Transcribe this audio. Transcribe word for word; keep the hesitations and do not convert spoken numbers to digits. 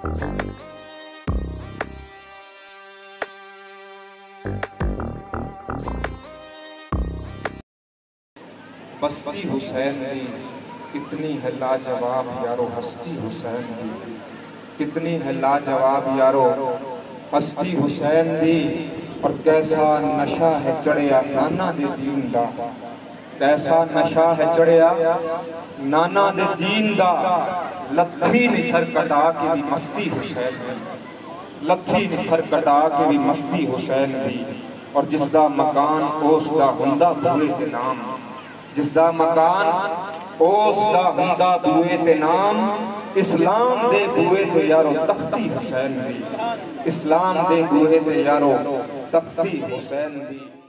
बस्ती हुसैन दी कितनी है लाजवाब यारो हस्ती हुसैन दी, कितनी है लाजवाब यारो हस्ती हुसैन दी। और कैसा नशा है चढ़िया नाना दे दीन दा, कैसा नशा है चढ़िया नाना दे दीन दा। लत्थी नी सर कटा के भी मस्ती हुसैन दी, लत्थी नी सर कटा के भी मस्ती हुसैन दी। और जिसदा मकान उसदा हुंदा बूए ते नाम, जिसदा मकान उसदा हुंदा बूए ते नाम। इस्लाम दे बूए ते यारो तख्ती हुसैन दी, इस्लाम दे बूए ते यारो तख्ती हुसैन दी।